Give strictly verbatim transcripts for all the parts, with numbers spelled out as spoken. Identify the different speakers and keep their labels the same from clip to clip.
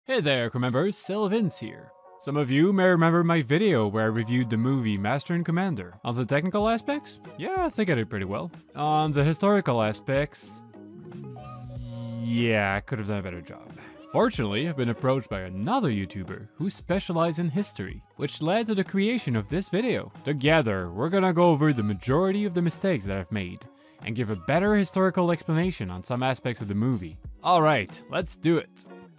Speaker 1: Hey there, crew members, Sylvins here. Some of you may remember my video where I reviewed the movie Master and Commander. On the technical aspects, yeah, I think I did pretty well. On the historical aspects, yeah, I could have done a better job. Fortunately, I've been approached by another YouTuber who specializes in history, which led to the creation of this video. Together, we're gonna go over the majority of the mistakes that I've made, and give a better historical explanation on some aspects of the movie. Alright, let's do it!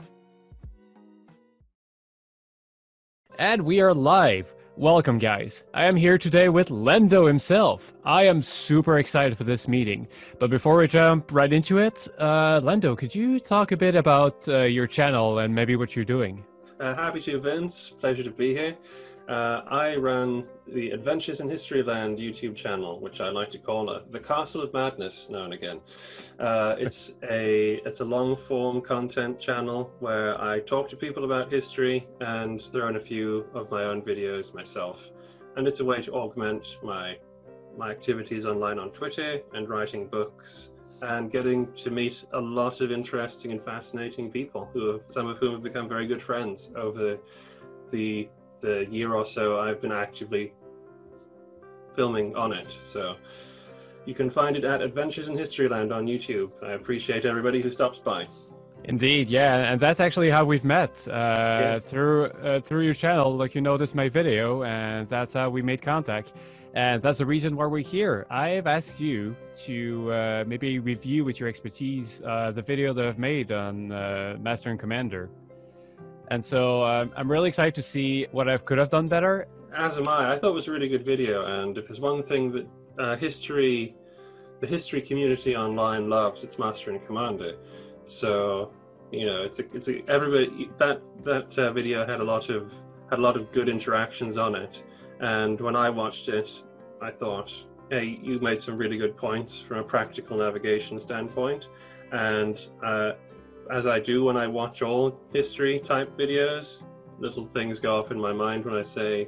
Speaker 2: And we are live. Welcome, guys. I am here today with Lendo himself. I am super excited for this meeting. But before we jump right into it, uh, Lendo, could you talk a bit about uh, your channel and maybe what you're doing?
Speaker 3: Uh, happy to, Vince. Pleasure to be here. Uh, I run the Adventures in Historyland YouTube channel, which I like to call uh, the Castle of Madness now and again. Uh, it's a it's a long-form content channel where I talk to people about history and throw in a few of my own videos myself. And it's a way to augment my my activities online on Twitter and writing books and getting to meet a lot of interesting and fascinating people, who have, some of whom have become very good friends over the the year or so I've been actively filming on it. So you can find it at Adventures in Historyland on YouTube. I appreciate everybody who stops by.
Speaker 2: Indeed, yeah, and that's actually how we've met, uh,
Speaker 3: Yeah.
Speaker 2: through uh, through your channel. Like, you noticed my video, and that's how we made contact. And that's the reason why we're here. I've asked you to uh, maybe review with your expertise uh, the video that I've made on uh, Master and Commander. And so um, I'm really excited to see what I could have done better.
Speaker 3: As am I. I thought it was a really good video, and if there's one thing that uh, history, the history community online loves, it's Master and Commander. So, you know, it's a, it's a, everybody, that that uh, video had a lot of had a lot of good interactions on it, and when I watched it, I thought, hey, you made some really good points from a practical navigation standpoint, and uh, as I do when I watch all history type videos, little things go off in my mind when I say,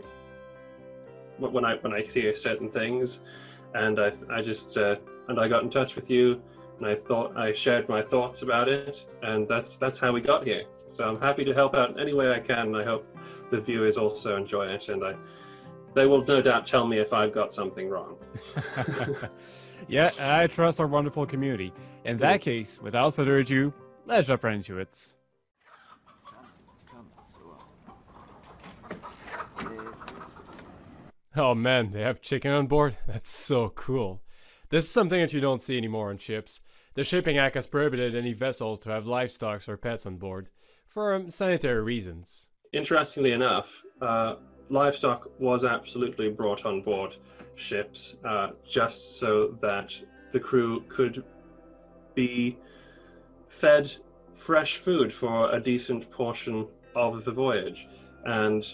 Speaker 3: when I when I see certain things, and I I just uh, and I got in touch with you, and I thought I shared my thoughts about it, and that's that's how we got here. So I'm happy to help out in any way I can, and I hope the viewers also enjoy it, and I they will no doubt tell me if I've got something wrong.
Speaker 2: Yeah, I trust our wonderful community. In that case, without further ado, let's jump right into it. Oh man, they have chicken on board? That's so cool. This is something that you don't see anymore on ships. The Shipping Act has prohibited any vessels to have livestock or pets on board, for um, sanitary reasons.
Speaker 3: Interestingly enough, uh, livestock was absolutely brought on board ships, uh, just so that the crew could be fed fresh food for a decent portion of the voyage. And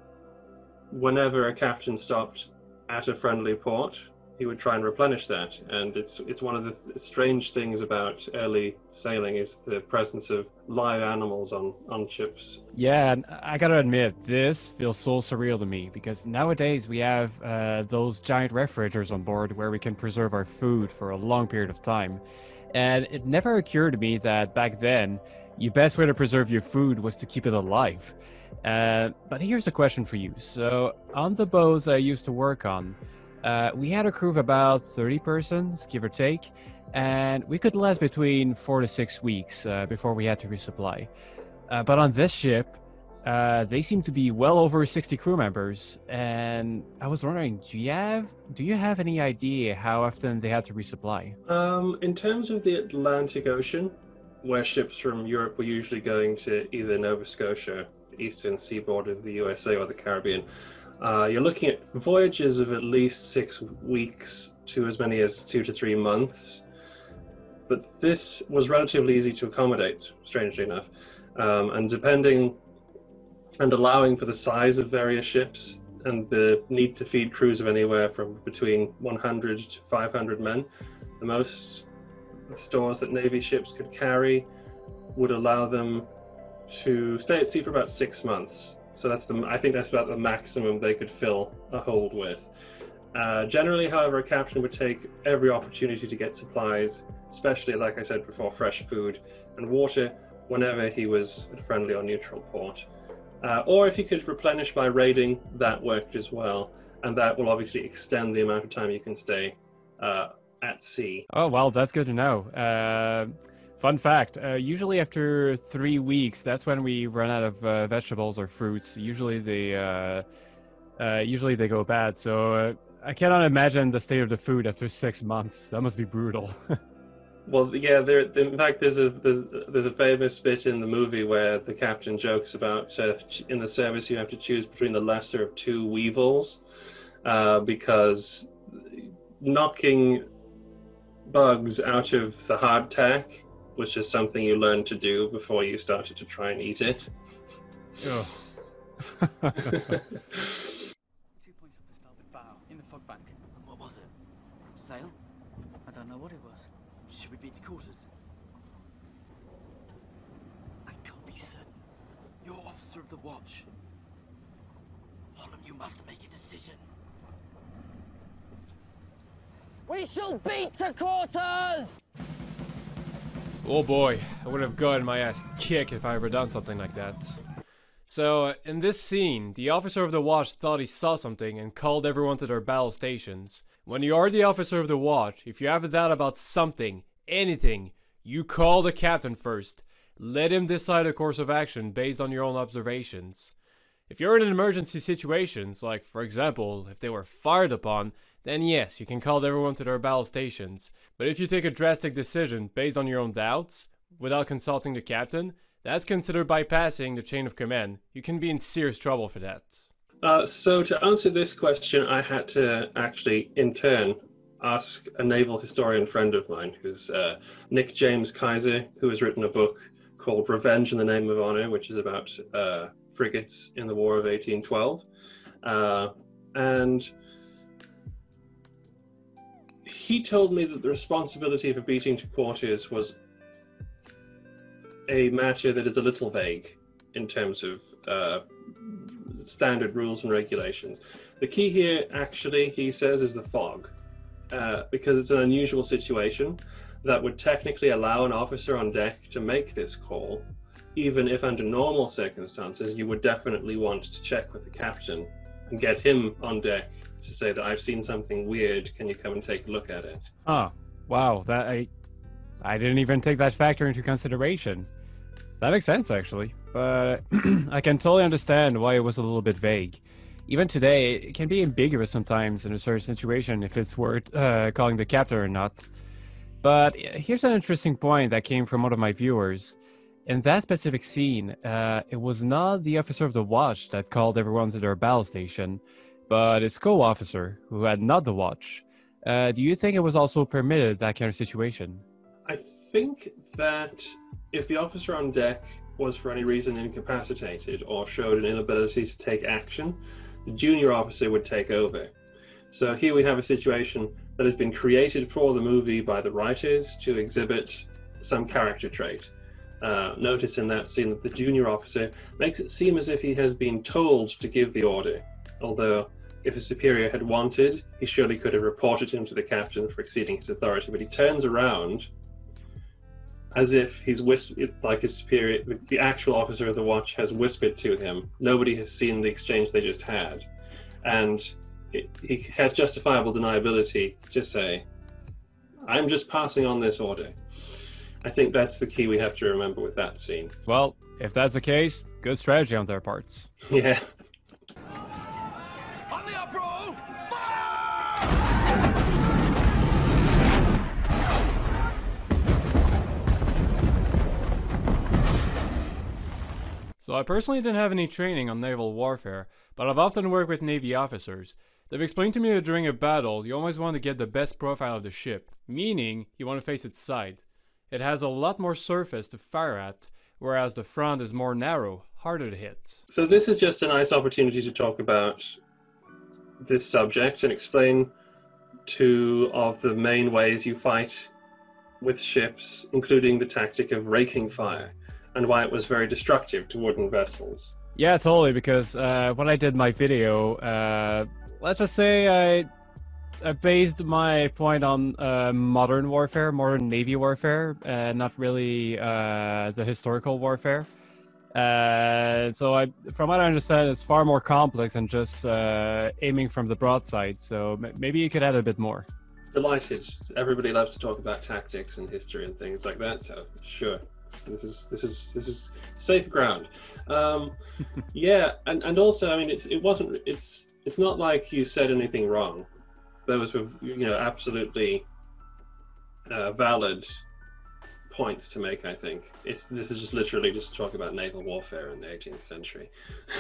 Speaker 3: whenever a captain stopped at a friendly port, he would try and replenish that. And it's it's one of the th strange things about early sailing is the presence of live animals on on ships.
Speaker 2: Yeah, and I gotta admit, this feels so surreal to me, because nowadays we have uh, those giant refrigerators on board where we can preserve our food for a long period of time. And it never occurred to me that back then, your best way to preserve your food was to keep it alive. Uh, but here's a question for you. So, on the boats I used to work on, uh, we had a crew of about thirty persons, give or take, and we could last between four to six weeks uh, before we had to resupply. Uh, but on this ship, uh, they seem to be well over sixty crew members, and I was wondering, do you have do you have any idea how often they had to resupply?
Speaker 3: Um, in terms of the Atlantic Ocean, where ships from Europe were usually going to either Nova Scotia, the eastern seaboard of the U S A, or the Caribbean, uh, you're looking at voyages of at least six weeks to as many as two to three months. But this was relatively easy to accommodate, strangely enough, um, and depending and allowing for the size of various ships and the need to feed crews of anywhere from between one hundred to five hundred men. The most stores that Navy ships could carry would allow them to stay at sea for about six months. So that's the, I think that's about the maximum they could fill a hold with. Uh, generally, however, a captain would take every opportunity to get supplies, especially, like I said before, fresh food and water, whenever he was at a friendly or neutral port. Uh, or if he could replenish by raiding, that worked as well. And that will obviously extend the amount of time you can stay uh, at sea.
Speaker 2: Oh, well, that's good to know. Uh, fun fact, uh, usually after three weeks, that's when we run out of uh, vegetables or fruits. Usually they, uh, uh, usually they go bad. So uh, I cannot imagine the state of the food after six months. That must be brutal.
Speaker 3: Well, yeah, there. In fact, there's a there's, there's a famous bit in the movie where the captain jokes about uh, in the service you have to choose between the lesser of two weevils, uh, because knocking bugs out of the hardtack, which is something you learned to do before you started to try and eat it.
Speaker 2: Oh.
Speaker 4: Two points off the starboard bow, in the fog bank.
Speaker 5: What was it? Sail?
Speaker 4: I don't know what it was.
Speaker 5: Should we beat to quarters?
Speaker 4: I can't be certain.
Speaker 5: You're officer of the watch. Holland, you must make a decision.
Speaker 6: We shall beat to quarters!
Speaker 7: Oh boy, I would have gotten my ass kicked if I ever done something like that. So, uh, in this scene, the officer of the watch thought he saw something and called everyone to their battle stations. When you are the officer of the watch, if you have a doubt about something, anything, you call the captain first. Let him decide a course of action based on your own observations. If you're in emergency situations, like for example, if they were fired upon, then yes, you can call everyone to their battle stations. But if you take a drastic decision based on your own doubts, without consulting the captain, that's considered bypassing the chain of command. You can be in serious trouble for that.
Speaker 3: Uh, so to answer this question, I had to actually, in turn, ask a naval historian friend of mine, who's uh, Nick James Kaiser, who has written a book called Revenge in the Name of Honor, which is about uh, frigates in the War of eighteen twelve. Uh, and he told me that the responsibility for beating to quarters was a matter that is a little vague in terms of uh, standard rules and regulations. The key here, actually, he says, is the fog, uh, because it's an unusual situation that would technically allow an officer on deck to make this call, even if under normal circumstances you would definitely want to check with the captain and get him on deck to say that I've seen something weird, can you come and take a look at it?
Speaker 2: Oh, wow, that I, I didn't even take that factor into consideration. That makes sense, actually, but I can totally understand why it was a little bit vague. Even today, it can be ambiguous sometimes in a certain situation if it's worth uh, calling the captain or not. But here's an interesting point that came from one of my viewers. In that specific scene, uh, it was not the officer of the watch that called everyone to their battle station, but his co-officer, who had not the watch. Uh, do you think it was also permitted, that kind of situation?
Speaker 3: I think that if the officer on deck was for any reason incapacitated or showed an inability to take action, the junior officer would take over. So here we have a situation that has been created for the movie by the writers to exhibit some character trait. Uh, notice in that scene that the junior officer makes it seem as if he has been told to give the order, although if his superior had wanted, he surely could have reported him to the captain for exceeding his authority, but he turns around as if he's whispered, like his superior, the actual officer of the watch has whispered to him. Nobody has seen the exchange they just had. And it, he has justifiable deniability to say, I'm just passing on this order. I think that's the key we have to remember with that scene.
Speaker 2: Well, if that's the case, good strategy on their parts.
Speaker 3: Yeah.
Speaker 5: On the uproar!
Speaker 7: So I personally didn't have any training on naval warfare, but I've often worked with Navy officers. They've explained to me that during a battle, you always want to get the best profile of the ship, meaning you want to face its side. It has a lot more surface to fire at, whereas the front is more narrow, harder to hit.
Speaker 3: So this is just a nice opportunity to talk about this subject and explain two of the main ways you fight with ships, including the tactic of raking fire, and why it was very destructive to wooden vessels.
Speaker 2: Yeah, totally, because uh, when I did my video, uh, let's just say I I based my point on uh, modern warfare, modern navy warfare, uh, not really uh, the historical warfare. Uh, so I, from what I understand, it's far more complex than just uh, aiming from the broadside. So m- maybe you could add a bit more.
Speaker 3: Delighted. Everybody loves to talk about tactics and history and things like that. So sure, this is this is this is safe ground. Um, yeah, and, and also, I mean, it's it wasn't it's it's not like you said anything wrong. Those were, you know, absolutely uh, valid points to make. I think it's this is just literally just talk about naval warfare in the eighteenth century.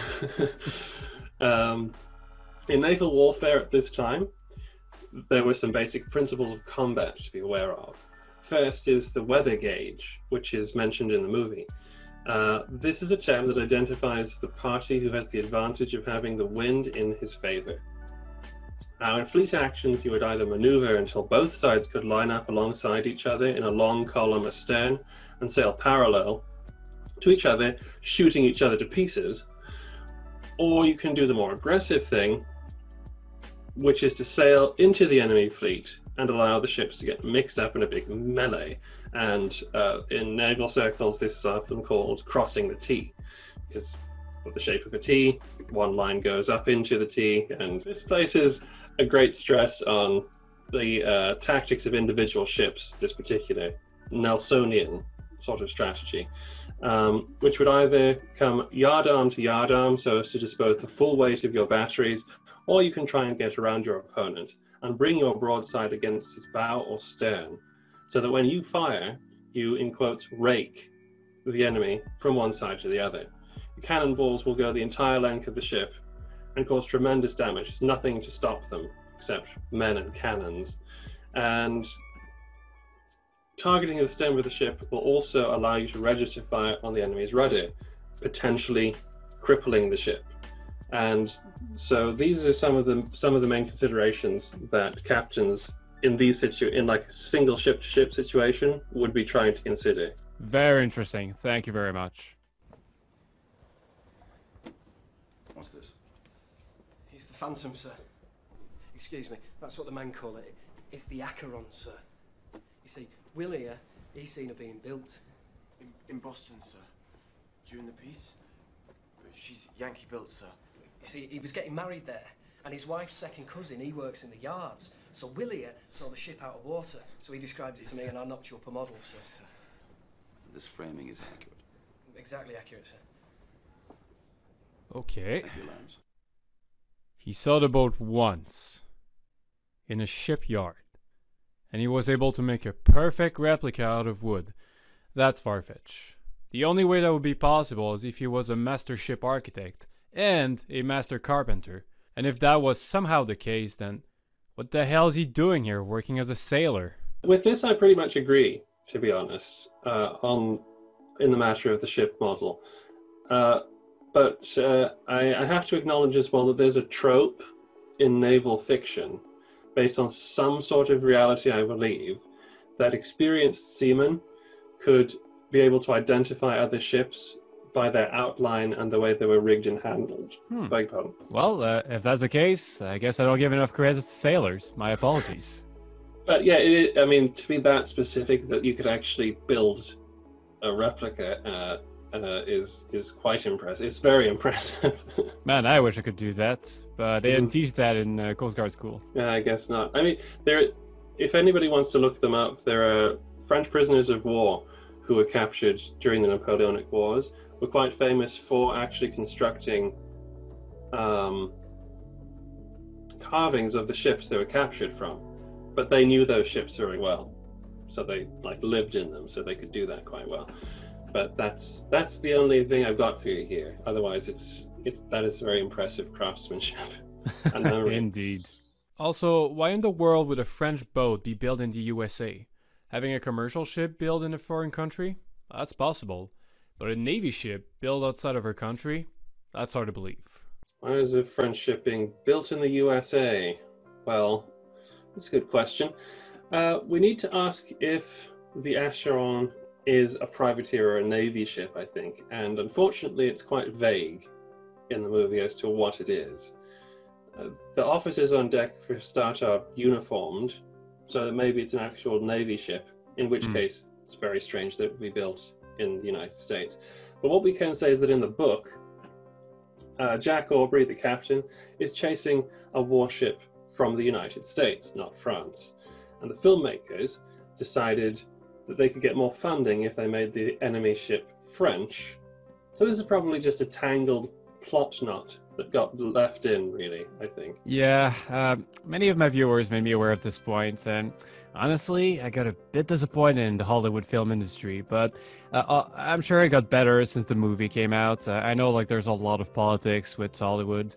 Speaker 3: um, in naval warfare at this time, there were some basic principles of combat to be aware of. First is the weather gauge, which is mentioned in the movie. Uh, this is a term that identifies the party who has the advantage of having the wind in his favor. Now, in fleet actions, you would either maneuver until both sides could line up alongside each other in a long column astern and sail parallel to each other, shooting each other to pieces, or you can do the more aggressive thing, which is to sail into the enemy fleet and allow the ships to get mixed up in a big melee. And uh, in naval circles, this is often called crossing the T, because of the shape of a T, one line goes up into the T, and this places a great stress on the uh, tactics of individual ships, this particular Nelsonian sort of strategy, um, which would either come yard arm to yard arm, so as to dispose the full weight of your batteries, or you can try and get around your opponent and bring your broadside against his bow or stern, so that when you fire, you, in quotes, rake the enemy from one side to the other. The cannonballs will go the entire length of the ship and cause tremendous damage. There's nothing to stop them except men and cannons. And targeting the stern of the ship will also allow you to register fire on the enemy's rudder, potentially crippling the ship. And so these are some of the some of the main considerations that captains in these situ in like a single ship to ship situation would be trying to consider.
Speaker 2: Very interesting. Thank you very much.
Speaker 5: What's this?
Speaker 8: He's the Phantom, sir. Excuse me, that's what the men call it. It's the Acheron, sir. You see, Will here, he's seen her being built.
Speaker 5: In, in Boston, sir. During the peace? She's Yankee built, sir.
Speaker 8: You see, he was getting married there, and his wife's second cousin, he works in the yards. So Will here saw the ship out of water, so he described it to me, and I knocked you up a model, sir.
Speaker 5: This framing is accurate.
Speaker 8: Exactly accurate, sir.
Speaker 7: Okay.
Speaker 5: Thank you, Lance.
Speaker 7: He saw the boat once in a shipyard, and he was able to make a perfect replica out of wood. That's far-fetched. The only way that would be possible is if he was a master ship architect and a master carpenter. And if that was somehow the case, then what the hell is he doing here working as a sailor?
Speaker 3: With this, I pretty much agree, to be honest, uh, on in the matter of the ship model. Uh, but uh, I, I have to acknowledge as well that there's a trope in naval fiction, based on some sort of reality, I believe, that experienced seamen could be able to identify other ships by their outline and the way they were rigged and handled.
Speaker 2: Hmm.
Speaker 3: Beg your pardon.
Speaker 2: Well, uh, if that's the case, I guess I don't give enough credit to sailors. My apologies.
Speaker 3: But yeah, it, I mean, to be that specific that you could actually build a replica uh, uh, is is quite impressive. It's very impressive.
Speaker 2: Man, I wish I could do that, but they didn't teach that in uh, Coast Guard school.
Speaker 3: Yeah, I guess not. I mean, there. If anybody wants to look them up, there are French prisoners of war who were captured during the Napoleonic Wars, were quite famous for actually constructing um, carvings of the ships they were captured from. But they knew those ships very well, so they like lived in them, so they could do that quite well. But that's that's the only thing I've got for you here. Otherwise, it's it's that is very impressive craftsmanship. And memory.
Speaker 2: Indeed.
Speaker 7: Also, why in the world would a French boat be built in the U S A? Having a commercial ship built in a foreign country? That's possible. But a Navy ship built outside of her country? That's hard to believe.
Speaker 3: Why is a French ship being built in the U S A? Well, that's a good question. Uh, we need to ask if the Acheron is a privateer or a Navy ship, I think. And unfortunately, it's quite vague in the movie as to what it is. Uh, the officers on deck, for a start, are uniformed, so that maybe it's an actual Navy ship, in which
Speaker 2: Mm.
Speaker 3: case it's very strange that it would be built in the United States. But what we can say is that in the book, uh, Jack Aubrey, the captain, is chasing a warship from the United States, not France. And the filmmakers decided that they could get more funding if they made the enemy ship French. So this is probably just a tangled plot knot that got left in, really, I think.
Speaker 2: Yeah, um, many of my viewers made me aware of this point, and honestly, I got a bit disappointed in the Hollywood film industry, but uh, uh, I'm sure it got better since the movie came out. Uh, I know like there's a lot of politics with Hollywood,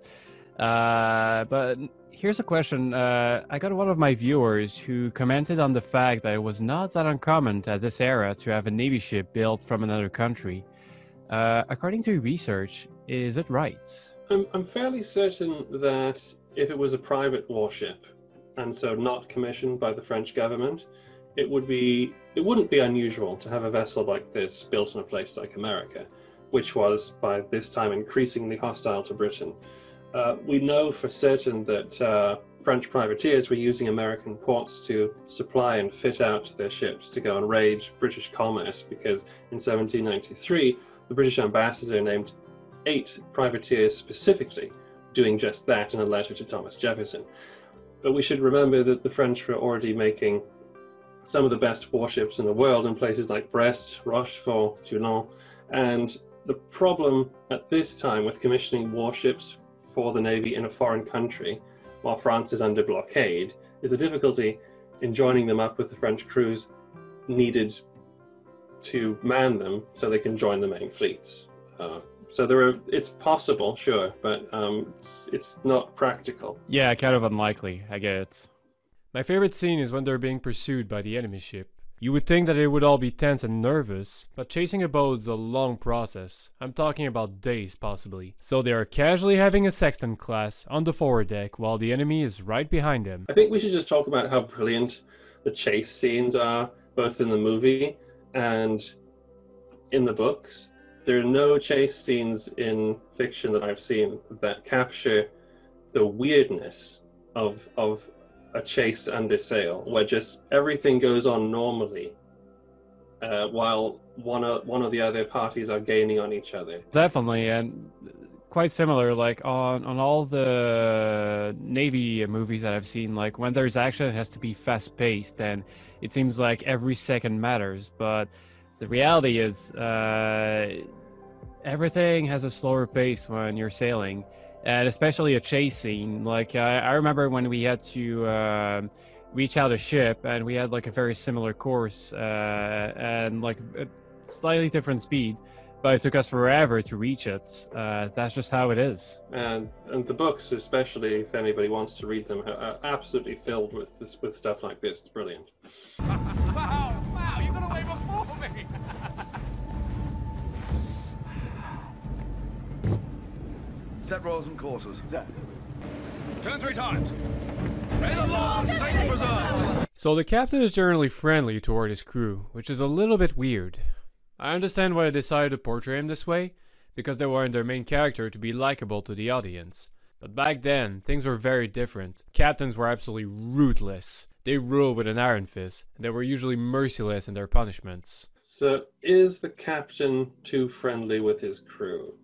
Speaker 2: uh, but here's a question. Uh, I got one of my viewers who commented on the fact that it was not that uncommon at this era to have a Navy ship built from another country. Uh, according to research, is it right?
Speaker 3: I'm, I'm fairly certain that if it was a private warship, and so not commissioned by the French government, it would be it wouldn't be unusual to have a vessel like this built in a place like America, which was by this time increasingly hostile to Britain. Uh, we know for certain that uh, French privateers were using American ports to supply and fit out their ships to go and raid British commerce, because in seventeen ninety-three, the British ambassador named eight privateers specifically doing just that in a letter to Thomas Jefferson. But we should remember that the French were already making some of the best warships in the world in places like Brest, Rochefort, Toulon, and the problem at this time with commissioning warships for the Navy in a foreign country while France is under blockade is the difficulty in joining them up with the French crews needed to man them so they can join the main fleets. Uh, so there are, it's possible, sure, but um, it's, it's not practical.
Speaker 2: Yeah, kind of unlikely, I get it.
Speaker 7: My favorite scene is when they're being pursued by the enemy ship. You would think that it would all be tense and nervous, but chasing a boat is a long process. I'm talking about days, possibly. So they are casually having a sextant class on the forward deck while the enemy is right behind them.
Speaker 3: I think we should just talk about how brilliant the chase scenes are, both in the movie and in the books. There are no chase scenes in fiction that I've seen that capture the weirdness of of a chase under sail, where just everything goes on normally uh, while one or, one or the other parties are gaining on each other.
Speaker 2: Definitely, and quite similar, like on, on all the Navy movies that I've seen, like when there's action, it has to be fast-paced, and it seems like every second matters, but the reality is uh, everything has a slower pace when you're sailing. And especially a chase scene. Like I, I remember when we had to uh, reach out a ship, and we had like a very similar course uh, and like a slightly different speed, but it took us forever to reach it. Uh, that's just how it is.
Speaker 3: And and the books, especially if anybody wants to read them, are absolutely filled with this with stuff like this. It's brilliant.
Speaker 5: Wow, wow, you got away before me!
Speaker 9: Set royals and courses.
Speaker 5: Set.
Speaker 9: Turn three times. May the Lord save preserve.
Speaker 7: So the captain is generally friendly toward his crew, which is a little bit weird. I understand why they decided to portray him this way, because they wanted their main character to be likable to the audience. But back then, things were very different. Captains were absolutely ruthless. They ruled with an iron fist, and they were usually merciless in their punishments.
Speaker 3: So is the captain too friendly with his crew?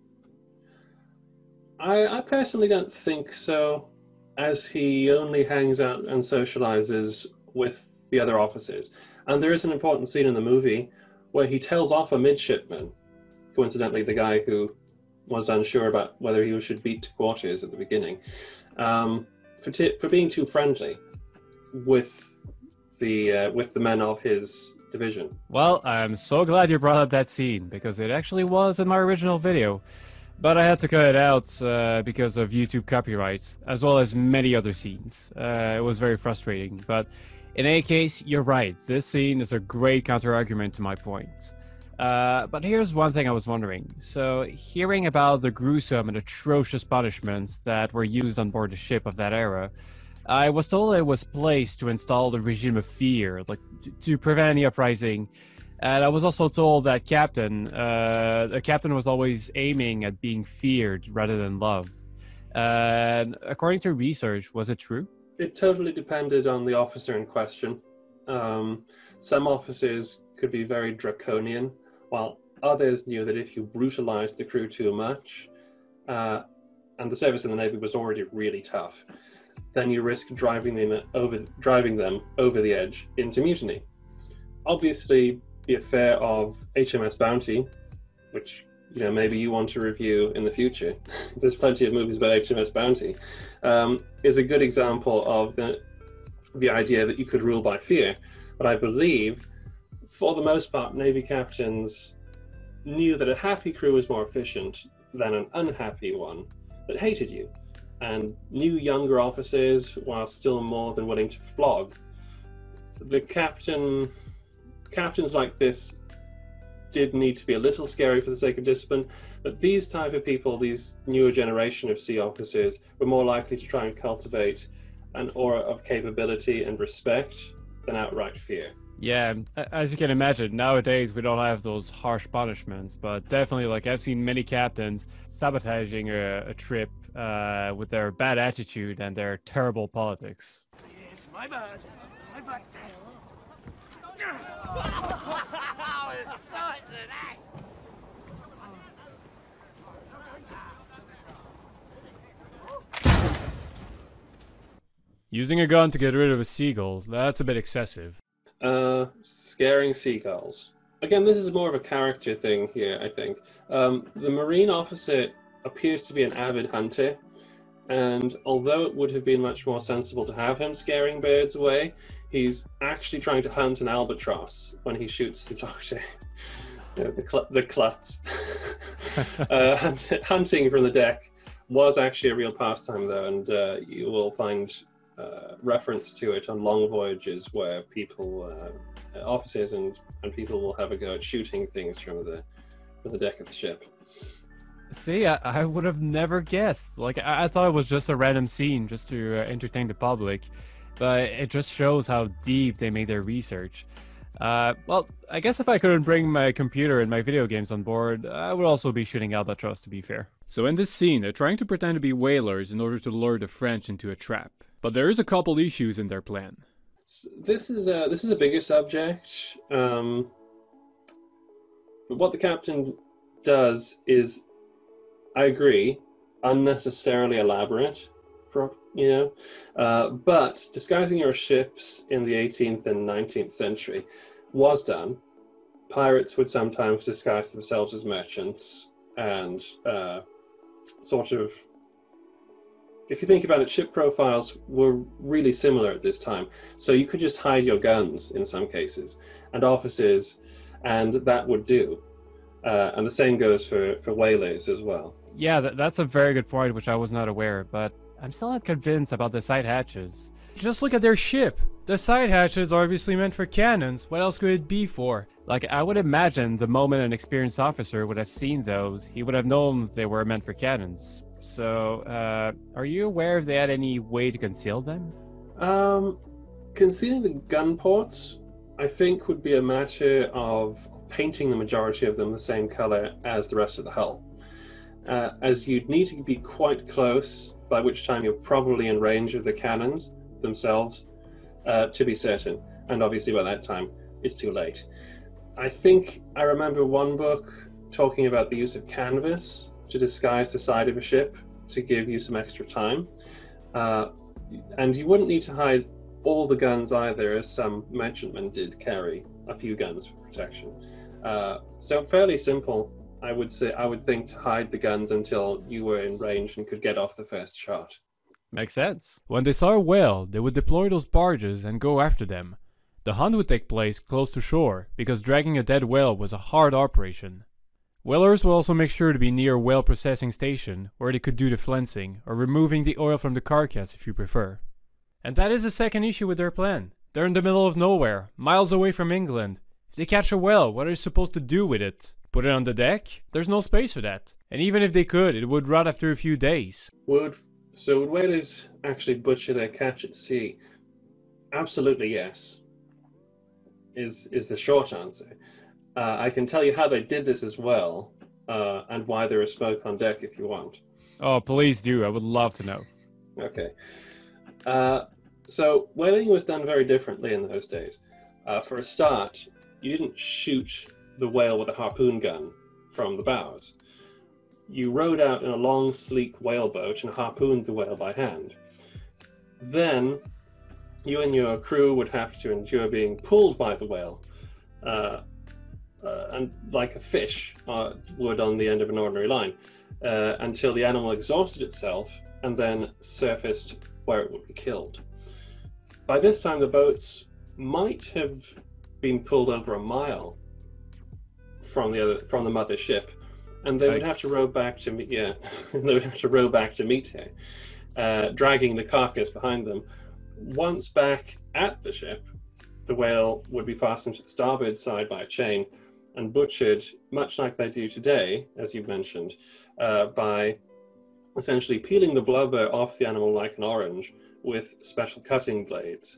Speaker 3: I, I personally don't think so, as he only hangs out and socializes with the other officers. And there is an important scene in the movie where he tells off a midshipman, coincidentally the guy who was unsure about whether he should beat to quarters at the beginning, um, for, t for being too friendly with the, uh, with the men of his division.
Speaker 2: Well, I'm so glad you brought up that scene, because it actually was in my original video. But I had to cut it out uh, because of YouTube copyrights, as well as many other scenes. Uh, it was very frustrating, but in any case, you're right. This scene is a great counter-argument to my point. Uh, but here's one thing I was wondering. So, hearing about the gruesome and atrocious punishments that were used on board the ship of that era, I was told it was placed to install the regime of fear, like to, to prevent any uprising. And I was also told that captain, uh, the captain was always aiming at being feared rather than loved. And according to research, was it true?
Speaker 3: It totally depended on the officer in question. Um, some officers could be very draconian, while others knew that if you brutalized the crew too much, uh, and the service in the Navy was already really tough, then you risk driving them over, driving them over the edge into mutiny. Obviously, the affair of H M S Bounty, which you know maybe you want to review in the future, there's plenty of movies about H M S Bounty, um, is a good example of the the idea that you could rule by fear. But I believe, for the most part, Navy captains knew that a happy crew was more efficient than an unhappy one that hated you, and new younger officers, while still more than willing to flog. The captain, captains like this did need to be a little scary for the sake of discipline, but these type of people, these newer generation of sea officers, were more likely to try and cultivate an aura of capability and respect than outright fear.
Speaker 2: Yeah, as you can imagine, nowadays we don't have those harsh punishments, but definitely, like, I've seen many captains sabotaging a, a trip uh, with their bad attitude and their terrible politics.
Speaker 5: Yes, my bad. My bad. It's such an act.
Speaker 7: Using a gun to get rid of a seagull, that's a bit excessive.
Speaker 3: Uh, scaring seagulls. Again, this is more of a character thing here, I think. Um, the Marine officer appears to be an avid hunter, and although it would have been much more sensible to have him scaring birds away, he's actually trying to hunt an albatross when he shoots the doctor. You know, the, cl the klutz. uh, hunt hunting from the deck was actually a real pastime, though, and uh, you will find Uh, reference to it on long voyages where people, uh, officers and, and people will have a go at shooting things from the, from the deck of the ship.
Speaker 2: See, I, I would have never guessed. Like, I, I thought it was just a random scene just to uh, entertain the public, but it just shows how deep they made their research. Uh, well, I guess if I couldn't bring my computer and my video games on board, I would also be shooting albatross, to be fair.
Speaker 7: So in this scene, they're trying to pretend to be whalers in order to lure the French into a trap. But there is a couple issues in their plan.
Speaker 3: This is a, this is a bigger subject. Um, but what the captain does is, I agree, unnecessarily elaborate, you know, uh, but disguising your ships in the eighteenth and nineteenth century was done. Pirates would sometimes disguise themselves as merchants and uh, sort of, if you think about it, ship profiles were really similar at this time. So you could just hide your guns in some cases, and officers, and that would do. Uh, and the same goes for, for whalers as well.
Speaker 2: Yeah, that, that's a very good point, which I was not aware, but I'm still not convinced about the side hatches.
Speaker 7: Just look at their ship. The side hatches are obviously meant for cannons. What else could it be for?
Speaker 2: Like, I would imagine the moment an experienced officer would have seen those, he would have known they were meant for cannons. So, uh, are you aware if they had any way to conceal them?
Speaker 3: Um, concealing the gun ports, I think, would be a matter of painting the majority of them the same color as the rest of the hull. Uh, as you'd need to be quite close, by which time you're probably in range of the cannons themselves, uh, to be certain. And obviously by that time, it's too late. I think I remember one book talking about the use of canvas to disguise the side of a ship to give you some extra time. Uh, and you wouldn't need to hide all the guns either, as some merchantmen did carry a few guns for protection. Uh, so fairly simple, I would say. I would think to hide the guns until you were in range and could get off the first shot.
Speaker 2: Makes sense.
Speaker 7: When they saw a whale, they would deploy those barges and go after them. The hunt would take place close to shore, because dragging a dead whale was a hard operation. Whalers will also make sure to be near a whale processing station, where they could do the flensing, or removing the oil from the carcass if you prefer. And that is the second issue with their plan. They're in the middle of nowhere, miles away from England. If they catch a whale, what are they supposed to do with it? Put it on the deck? There's no space for that. And even if they could, it would rot after a few days.
Speaker 3: Would, so would whalers actually butcher their catch at sea? Absolutely yes, is, is the short answer. Uh, I can tell you how they did this as well, uh, and why there is smoke on deck if you want.
Speaker 2: Oh, please do. I would love to know.
Speaker 3: Okay. Uh, so whaling was done very differently in those days. Uh, for a start, you didn't shoot the whale with a harpoon gun from the bows. You rowed out in a long, sleek whaleboat and harpooned the whale by hand. Then, you and your crew would have to endure being pulled by the whale, uh, uh, and like a fish uh, would on the end of an ordinary line, uh, until the animal exhausted itself and then surfaced where it would be killed. By this time, the boats might have been pulled over a mile from the other from the mother ship, and they
Speaker 2: Nice.
Speaker 3: would have to row back to meet. Yeah, they would have to row back to meet her, uh, dragging the carcass behind them. Once back at the ship, the whale would be fastened to the starboard side by a chain and butchered, much like they do today, as you mentioned, uh, by essentially peeling the blubber off the animal like an orange with special cutting blades.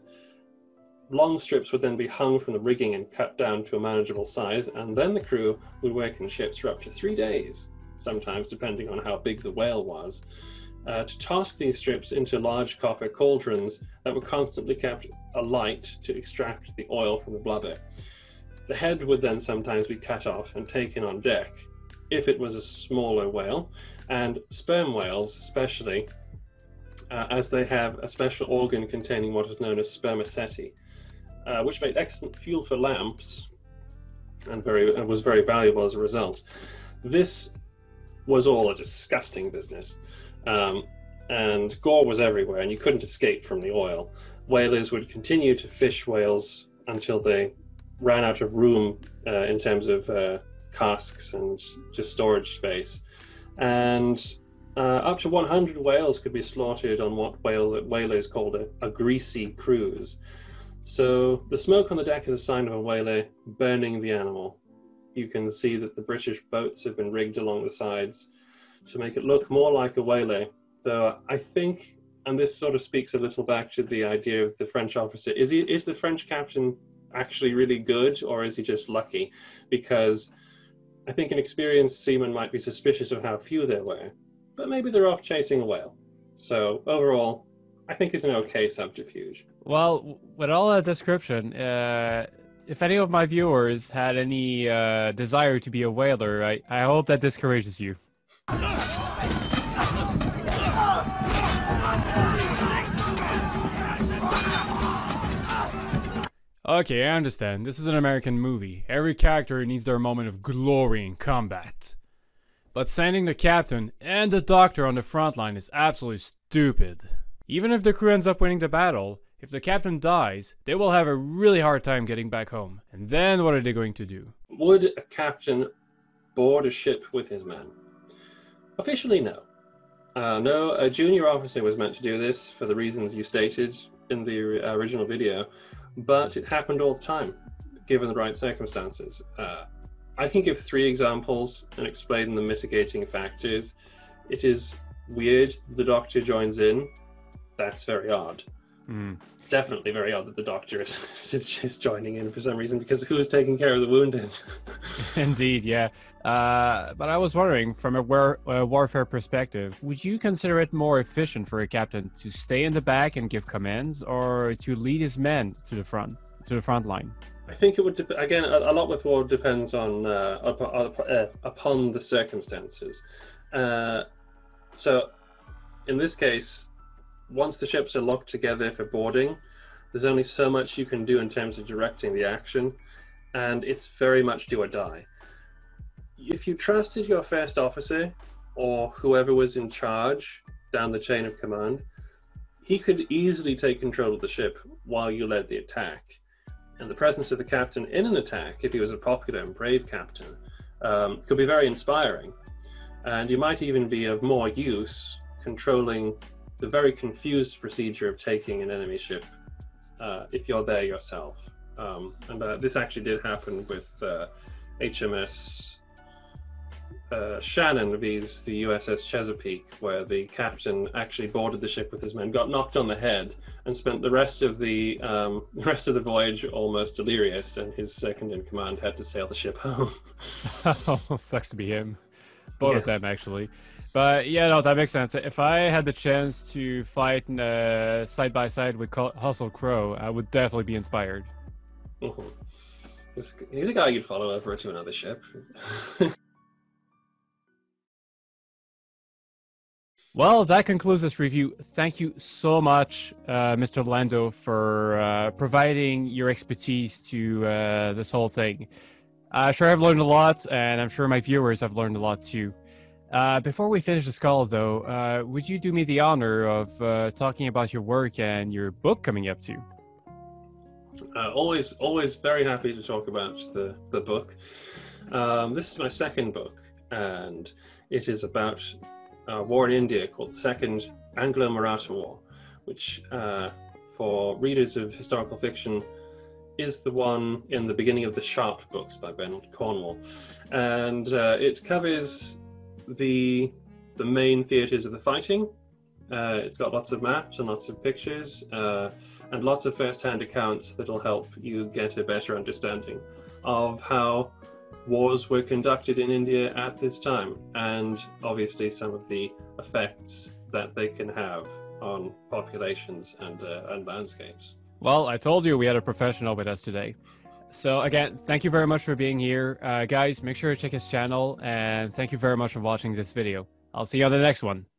Speaker 3: Long strips would then be hung from the rigging and cut down to a manageable size, and then the crew would work in ships for up to three days, sometimes depending on how big the whale was, uh, to toss these strips into large copper cauldrons that were constantly kept alight to extract the oil from the blubber. The head would then sometimes be cut off and taken on deck, if it was a smaller whale, and sperm whales especially, uh, as they have a special organ containing what is known as spermaceti, Uh, which made excellent fuel for lamps and very and was very valuable as a result. This was all a disgusting business, um, and gore was everywhere, and you couldn't escape from the oil. Whalers would continue to fish whales until they ran out of room uh, in terms of uh, casks and just storage space, and uh, up to one hundred whales could be slaughtered on what whales, whalers called a, a greasy cruise. So the smoke on the deck is a sign of a whaler burning the animal. You can see that the British boats have been rigged along the sides to make it look more like a whaler, though I think, and this sort of speaks a little back to the idea of the French officer, is he is the French captain actually really good, or is he just lucky? Because I think an experienced seaman might be suspicious of how few there were, but maybe they're off chasing a whale. So overall, I think it's an okay subterfuge.
Speaker 2: Well, with all that description, uh, if any of my viewers had any uh, desire to be a whaler, I, I hope that discourages you.
Speaker 1: Okay, I understand. This is an American movie. Every character needs their moment of glory in combat. But sending the captain and the doctor on the front line is absolutely stupid. Even if the crew ends up winning the battle, if the captain dies, they will have a really hard time getting back home. And then what are they going to do?
Speaker 3: Would a captain board a ship with his men? Officially, no. Uh, no, a junior officer was meant to do this for the reasons you stated in the original video, but it happened all the time, given the right circumstances. Uh, I can give three examples and explain the mitigating factors. It is weird the doctor joins in. That's very odd.
Speaker 2: Mm.
Speaker 3: Definitely very odd that the doctor is, is just joining in for some reason, because who's taking care of the wounded?
Speaker 2: Indeed, yeah. Uh, but I was wondering, from a war, uh, warfare perspective, would you consider it more efficient for a captain to stay in the back and give commands, or to lead his men to the front, to the front line?
Speaker 3: I think it would, dep- again, a, a lot with war depends on uh, up, up, uh, upon the circumstances. Uh, so, in this case, once the ships are locked together for boarding, there's only so much you can do in terms of directing the action, and it's very much do or die. If you trusted your first officer, or whoever was in charge down the chain of command, he could easily take control of the ship while you led the attack. And the presence of the captain in an attack, if he was a popular and brave captain, um, could be very inspiring. And you might even be of more use controlling the very confused procedure of taking an enemy ship uh, if you're there yourself. Um, and uh, this actually did happen with uh, H M S uh, Shannon vs the U S S Chesapeake, where the captain actually boarded the ship with his men, got knocked on the head, and spent the rest of the um, the rest of the voyage almost delirious, and his second in command had to sail the ship home.
Speaker 2: Oh, sucks to be him. Both
Speaker 3: Yeah.
Speaker 2: of them, actually. But yeah, no, that makes sense. If I had the chance to fight uh, side by side with Cu- Hustle Crowe, I would definitely be inspired.
Speaker 3: Mm-hmm. He's, he's a guy you'd follow over to another ship.
Speaker 2: Well, that concludes this review. Thank you so much, uh, Mister Lando, for uh, providing your expertise to uh, this whole thing. I'm sure I've learned a lot, and I'm sure my viewers have learned a lot too. Uh, before we finish this call, though, uh, would you do me the honor of uh, talking about your work and your book coming up too?
Speaker 3: Uh, always, always very happy to talk about the, the book. Um, this is my second book, and it is about a war in India called the Second Anglo-Maratha War, which, uh, for readers of historical fiction, is the one in the beginning of the Sharp books by Ben Cornwall. And uh, it covers the, the main theatres of the fighting. Uh, it's got lots of maps and lots of pictures, uh, and lots of first-hand accounts that'll help you get a better understanding of how wars were conducted in India at this time, and obviously some of the effects that they can have on populations and, uh, and landscapes.
Speaker 2: Well, I told you we had a professional with us today. So again, thank you very much for being here. Uh, guys, make sure to check his channel, and thank you very much for watching this video. I'll see you on the next one.